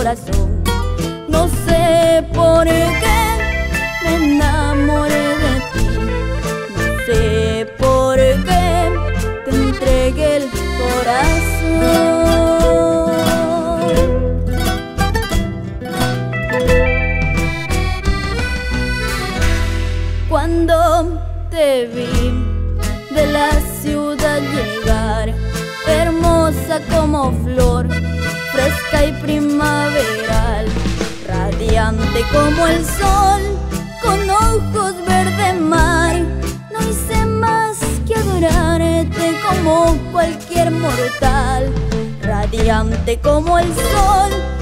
corazón. No sé por qué me enamoré de ti, no sé por qué te entregué el corazón. Cuando te vi de la ciudad llegar, hermosa como flor, fresca y primaveral, radiante como el sol, con ojos verde mar, no hice más que adorarte como cualquier mortal, radiante como el sol,